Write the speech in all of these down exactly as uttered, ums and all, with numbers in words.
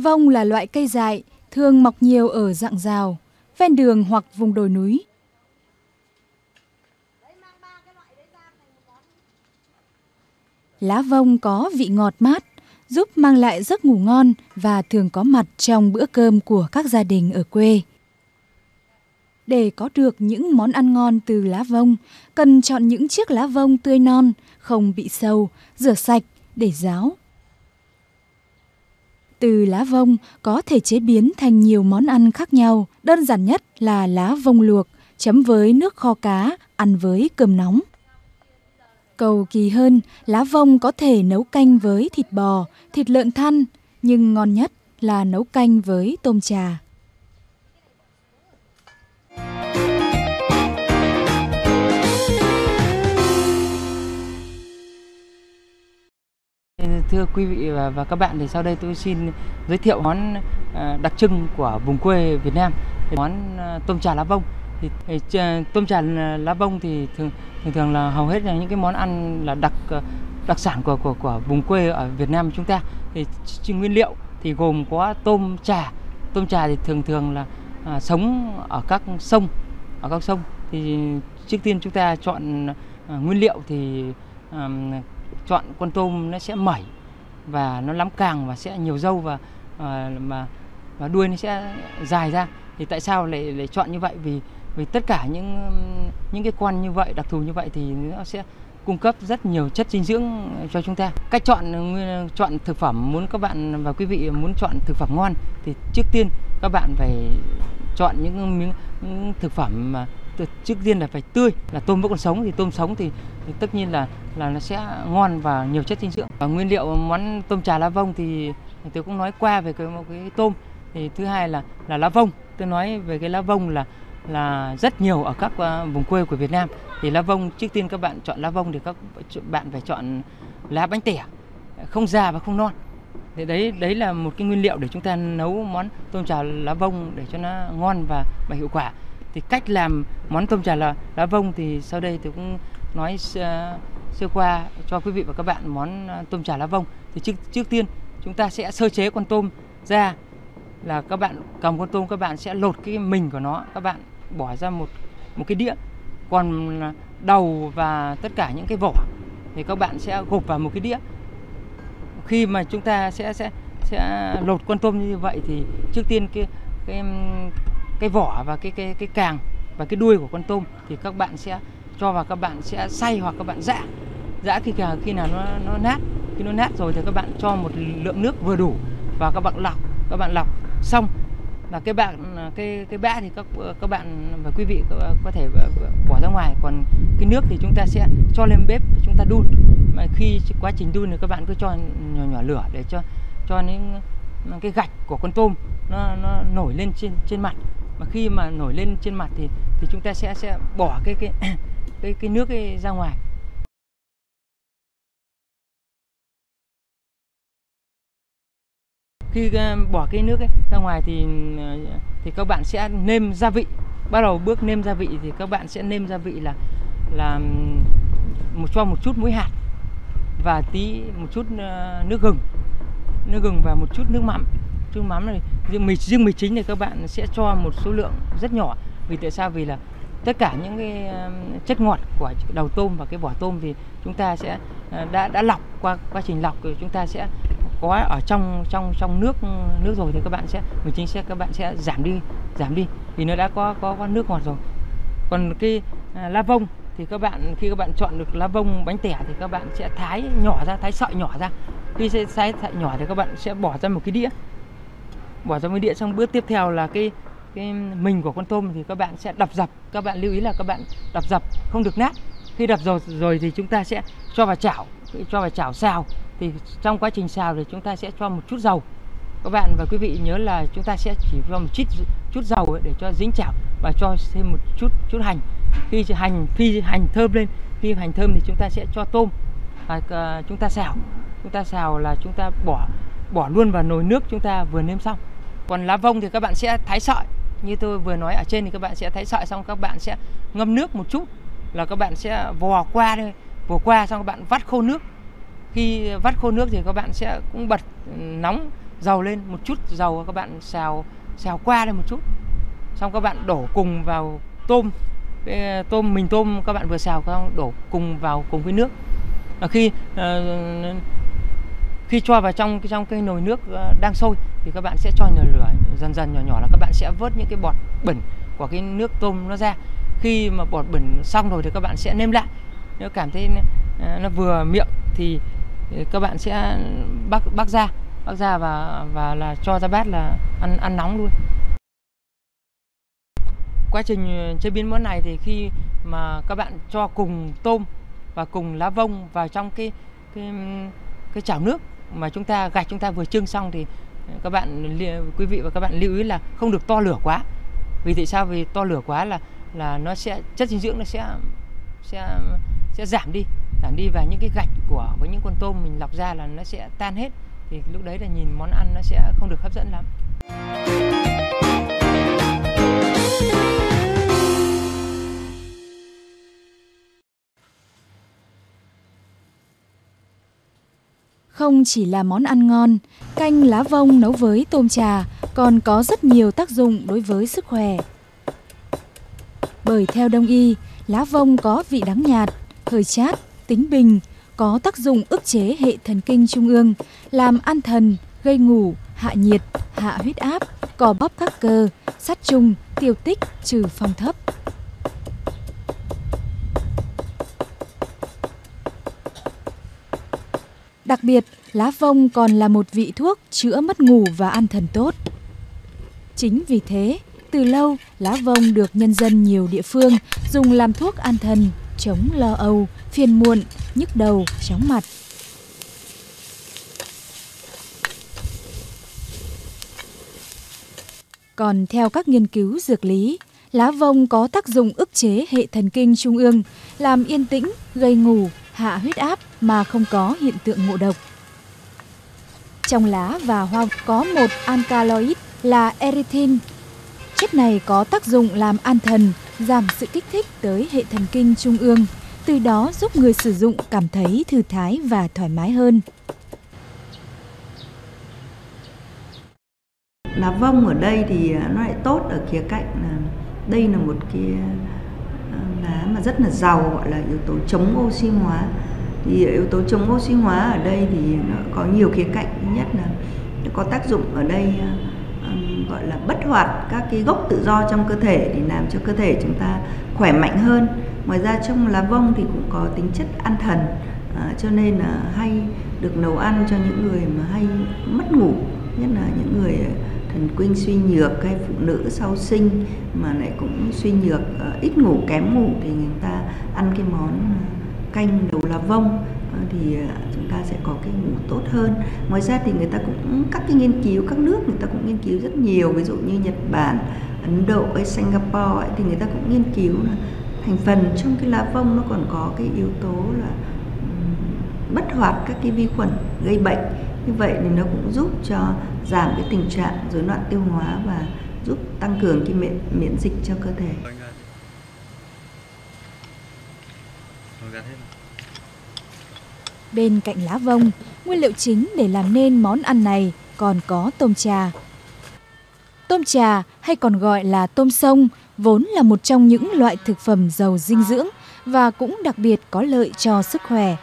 Vong là loại cây dại, thường mọc nhiều ở rặng rào, ven đường hoặc vùng đồi núi. Lá vong có vị ngọt mát, giúp mang lại giấc ngủ ngon và thường có mặt trong bữa cơm của các gia đình ở quê. Để có được những món ăn ngon từ lá vong, cần chọn những chiếc lá vong tươi non, không bị sâu, rửa sạch để ráo. Từ lá vong có thể chế biến thành nhiều món ăn khác nhau, đơn giản nhất là lá vong luộc, chấm với nước kho cá, ăn với cơm nóng. Cầu kỳ hơn, lá vong có thể nấu canh với thịt bò, thịt lợn thăn, nhưng ngon nhất là nấu canh với tôm trà. Thưa quý vị và, và các bạn, thì sau đây tôi xin giới thiệu món đặc trưng của vùng quê Việt Nam, món tôm trà lá vong. Thì, thì tôm trà lá vong thì thường thường thường là hầu hết là những cái món ăn là đặc đặc sản của của của vùng quê ở Việt Nam chúng ta. Thì nguyên liệu thì gồm có tôm trà. Tôm trà thì thường thường là à, sống ở các sông, ở các sông. Thì trước tiên chúng ta chọn à, nguyên liệu thì à, chọn con tôm nó sẽ mẩy và nó lắm càng và sẽ nhiều râu và à, mà và đuôi nó sẽ dài ra. Thì tại sao lại lại chọn như vậy? Vì vì tất cả những những cái con như vậy, đặc thù như vậy thì nó sẽ cung cấp rất nhiều chất dinh dưỡng cho chúng ta. Cách chọn chọn thực phẩm, muốn các bạn và quý vị muốn chọn thực phẩm ngon thì trước tiên các bạn phải chọn những miếng những thực phẩm mà trước tiên là phải tươi, là tôm vẫn còn sống. Thì tôm sống thì, thì tất nhiên là là nó sẽ ngon và nhiều chất dinh dưỡng. Và nguyên liệu món tôm trà lá vong thì tôi cũng nói qua về cái, cái tôm. Thì thứ hai là là lá vong. Tôi nói về cái lá vong là là rất nhiều ở các uh, vùng quê của Việt Nam. Thì lá vong, trước tiên các bạn chọn lá vong thì các bạn phải chọn lá bánh tẻ, không già và không non. Thì đấy đấy là một cái nguyên liệu để chúng ta nấu món tôm trà lá vong để cho nó ngon và và hiệu quả. Thì cách làm món tôm trà lá, lá vong thì sau đây tôi cũng nói sơ, sơ qua cho quý vị và các bạn món tôm trà lá vong. Thì trước trước tiên chúng ta sẽ sơ chế con tôm ra, là các bạn cầm con tôm, các bạn sẽ lột cái mình của nó, các bạn bỏ ra một một cái đĩa. Còn đầu và tất cả những cái vỏ thì các bạn sẽ gộp vào một cái đĩa. Khi mà chúng ta sẽ sẽ sẽ lột con tôm như vậy thì trước tiên cái cái cái vỏ và cái cái cái càng và cái đuôi của con tôm thì các bạn sẽ cho vào, các bạn sẽ xay hoặc các bạn giã. Giã khi khi nào nó nó nát. Khi nó nát rồi thì các bạn cho một lượng nước vừa đủ và các bạn lọc, các bạn lọc xong là cái bạn cái cái bã thì các các bạn và quý vị có thể bỏ ra ngoài. Còn cái nước thì chúng ta sẽ cho lên bếp, chúng ta đun. Mà khi quá trình đun thì các bạn cứ cho nhỏ nhỏ lửa để cho cho những cái gạch của con tôm nó nó nổi lên trên trên mặt. Mà khi mà nổi lên trên mặt thì thì chúng ta sẽ sẽ bỏ cái cái cái cái nước ấy ra ngoài. Khi bỏ cái nước ấy ra ngoài thì thì các bạn sẽ nêm gia vị. Bắt đầu bước nêm gia vị thì các bạn sẽ nêm gia vị là là một cho một chút muối hạt và tí một chút nước gừng, nước gừng và một chút nước mắm. Chút mắm này riêng mì riêng mì chính thì các bạn sẽ cho một số lượng rất nhỏ. Vì tại sao? Vì là tất cả những cái chất ngọt của đầu tôm và cái vỏ tôm thì chúng ta sẽ đã đã lọc qua quá trình lọc rồi, chúng ta sẽ có ở trong trong trong nước nước rồi thì các bạn sẽ mình chính sẽ các bạn sẽ giảm đi giảm đi vì nó đã có có, có nước ngọt rồi. Còn cái à, lá vong thì các bạn khi các bạn chọn được lá vong bánh tẻ thì các bạn sẽ thái nhỏ ra, thái sợi nhỏ ra. Khi sẽ thái sợi nhỏ thì các bạn sẽ bỏ ra một cái đĩa, bỏ ra một đĩa. Xong bước tiếp theo là cái cái mình của con tôm thì các bạn sẽ đập dập. Các bạn lưu ý là các bạn đập dập không được nát. Khi đập rồi rồi thì chúng ta sẽ cho vào chảo, cho vào chảo xào. Thì trong quá trình xào thì chúng ta sẽ cho một chút dầu. Các bạn và quý vị nhớ là chúng ta sẽ chỉ cho một chút chút dầu ấy để cho dính chảo và cho thêm một chút chút hành. Khi hành khi hành thơm lên, khi hành thơm thì chúng ta sẽ cho tôm và uh, chúng ta xào. Chúng ta xào là chúng ta bỏ bỏ luôn vào nồi nước chúng ta vừa nêm xong. Còn lá vong thì các bạn sẽ thái sợi. Như tôi vừa nói ở trên thì các bạn sẽ thái sợi xong các bạn sẽ ngâm nước một chút, là các bạn sẽ vò qua đây, vò qua xong các bạn vắt khô nước. Khi vắt khô nước thì các bạn sẽ cũng bật nóng dầu lên một chút dầu, các bạn xào xào qua lên một chút, xong các bạn đổ cùng vào tôm, cái tôm mình tôm các bạn vừa xào xong đổ cùng vào cùng với nước. Và khi uh, khi cho vào trong trong cái nồi nước đang sôi thì các bạn sẽ cho nhỏ lửa dần dần nhỏ nhỏ là các bạn sẽ vớt những cái bọt bẩn của cái nước tôm nó ra. Khi mà bọt bẩn xong rồi thì các bạn sẽ nêm lại. Nếu cảm thấy nó vừa miệng thì các bạn sẽ bắc bắc ra, bắc ra và và là cho ra bát là ăn ăn nóng luôn. Quá trình chế biến món này thì khi mà các bạn cho cùng tôm và cùng lá vong vào trong cái cái cái chảo nước mà chúng ta gạch chúng ta vừa trưng xong thì các bạn quý vị và các bạn lưu ý là không được to lửa quá. Vì tại sao? Vì to lửa quá là là nó sẽ chất dinh dưỡng nó sẽ sẽ sẽ giảm đi, giảm đi và những cái gạch của với những con tôm mình lọc ra là nó sẽ tan hết. Thì lúc đấy là nhìn món ăn nó sẽ không được hấp dẫn lắm. Không chỉ là món ăn ngon, canh lá vong nấu với tôm trà còn có rất nhiều tác dụng đối với sức khỏe. Bởi theo Đông y, lá vong có vị đắng nhạt, hơi chát, tính bình, có tác dụng ức chế hệ thần kinh trung ương, làm an thần, gây ngủ, hạ nhiệt, hạ huyết áp, cò bóp các cơ, sát trùng, tiêu tích, trừ phong thấp. Đặc biệt, lá vong còn là một vị thuốc chữa mất ngủ và an thần tốt. Chính vì thế, từ lâu, lá vong được nhân dân nhiều địa phương dùng làm thuốc an thần, chống lo âu, phiền muộn, nhức đầu, chóng mặt. Còn theo các nghiên cứu dược lý, lá vong có tác dụng ức chế hệ thần kinh trung ương, làm yên tĩnh, gây ngủ, hạ huyết áp mà không có hiện tượng ngộ độc. Trong lá và hoa có một alkaloid là erythrin. Chất này có tác dụng làm an thần, giảm sự kích thích tới hệ thần kinh trung ương, từ đó giúp người sử dụng cảm thấy thư thái và thoải mái hơn. Lá vong ở đây thì nó lại tốt ở khía cạnh là đây là một cái lá mà rất là giàu gọi là yếu tố chống oxy hóa. Thì yếu tố chống oxy hóa ở đây thì nó có nhiều khía cạnh. Thứ nhất là nó có tác dụng ở đây um, gọi là bất hoạt các cái gốc tự do trong cơ thể để làm cho cơ thể chúng ta khỏe mạnh hơn. Ngoài ra trong lá vong thì cũng có tính chất an thần, à, cho nên là hay được nấu ăn cho những người mà hay mất ngủ, nhất là những người thần kinh suy nhược hay phụ nữ sau sinh mà lại cũng suy nhược, uh, ít ngủ, kém ngủ thì người ta ăn cái món canh đầu lá vong thì chúng ta sẽ có cái ngủ tốt hơn. Ngoài ra thì người ta cũng các cái nghiên cứu, các nước người ta cũng nghiên cứu rất nhiều, ví dụ như Nhật Bản, Ấn Độ hay Singapore ấy, thì người ta cũng nghiên cứu là thành phần trong cái lá vong nó còn có cái yếu tố là bất hoạt các cái vi khuẩn gây bệnh. Như vậy thì nó cũng giúp cho giảm cái tình trạng rối loạn tiêu hóa và giúp tăng cường cái miễn miễn dịch cho cơ thể. Bên cạnh lá vong, nguyên liệu chính để làm nên món ăn này còn có tôm trà. Tôm trà hay còn gọi là tôm sông vốn là một trong những loại thực phẩm giàu dinh dưỡng và cũng đặc biệt có lợi cho sức khỏe.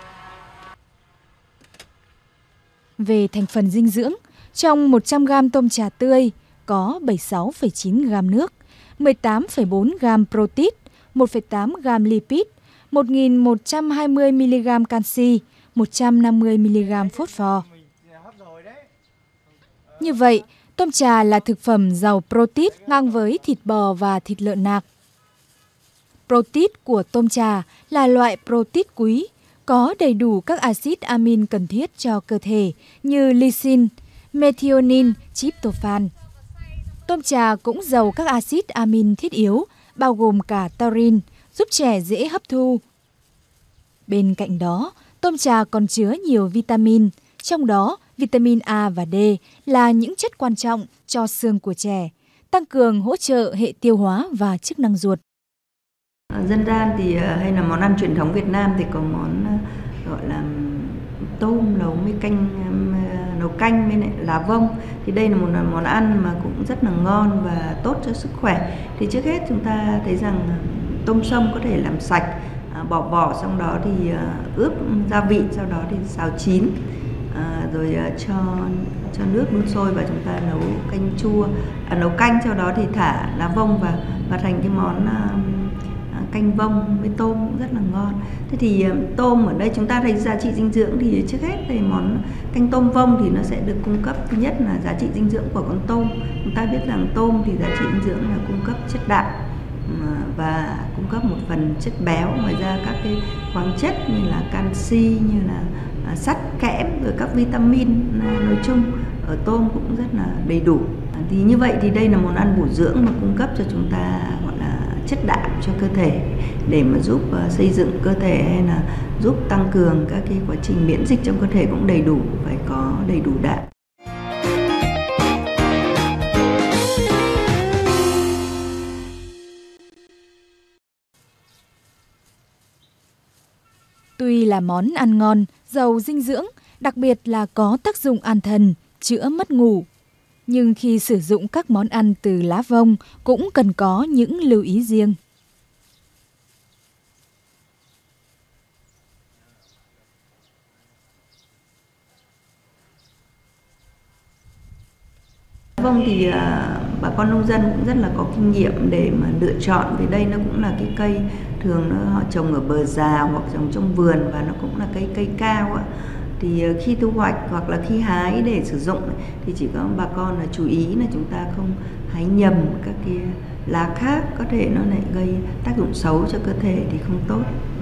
Về thành phần dinh dưỡng, trong một trăm gam tôm trà tươi có bảy mươi sáu phẩy chín gam nước, mười tám phẩy bốn gam protein, một phẩy tám gam lipid, một nghìn một trăm hai mươi mi-li-gam canxi, một trăm năm mươi mi-li-gam phốt pho. Như vậy, tôm trà là thực phẩm giàu protein ngang với thịt bò và thịt lợn nạc. Protein của tôm trà là loại protein quý, có đầy đủ các axit amin cần thiết cho cơ thể như lysine, methionine, tryptophan. Tôm trà cũng giàu các axit amin thiết yếu, bao gồm cả taurine, giúp trẻ dễ hấp thu. Bên cạnh đó, tôm trà còn chứa nhiều vitamin, trong đó vitamin A và D là những chất quan trọng cho xương của trẻ, tăng cường hỗ trợ hệ tiêu hóa và chức năng ruột. Dân gian thì hay là món ăn truyền thống Việt Nam thì có món gọi là tôm nấu với canh nấu canh với lại lá vông. Thì đây là một món ăn mà cũng rất là ngon và tốt cho sức khỏe. Thì trước hết chúng ta thấy rằng tôm sông có thể làm sạch, à, bỏ vỏ, xong đó thì à, ướp gia vị, sau đó thì xào chín, à, rồi à, cho cho nước đun sôi và chúng ta nấu canh chua, à, nấu canh, sau đó thì thả lá vông vào và thành cái món à, canh vông với tôm cũng rất là ngon. Thế thì tôm ở đây chúng ta thấy giá trị dinh dưỡng thì trước hết thì món canh tôm vông thì nó sẽ được cung cấp, thứ nhất là giá trị dinh dưỡng của con tôm. Chúng ta biết rằng tôm thì giá trị dinh dưỡng là cung cấp chất đạm và cung cấp một phần chất béo, ngoài ra các cái khoáng chất như là canxi, như là sắt, kẽm, rồi các vitamin nói chung ở tôm cũng rất là đầy đủ. Thì như vậy thì đây là món ăn bổ dưỡng mà cung cấp cho chúng ta gọi là chất đạm cho cơ thể, để mà giúp uh, xây dựng cơ thể hay là giúp tăng cường các cái quá trình miễn dịch trong cơ thể cũng đầy đủ, phải có đầy đủ đạm. Tuy là món ăn ngon, giàu dinh dưỡng, đặc biệt là có tác dụng an thần, chữa mất ngủ, nhưng khi sử dụng các món ăn từ lá vông cũng cần có những lưu ý riêng. Vông thì uh, bà con nông dân cũng rất là có kinh nghiệm để mà lựa chọn, vì đây nó cũng là cái cây thường nó họ trồng ở bờ rào hoặc trồng trong vườn, và nó cũng là cây cây cao ạ. Thì uh, khi thu hoạch hoặc là khi hái để sử dụng thì chỉ có bà con là chú ý là chúng ta không hái nhầm các cái lá khác, có thể nó lại gây tác dụng xấu cho cơ thể thì không tốt.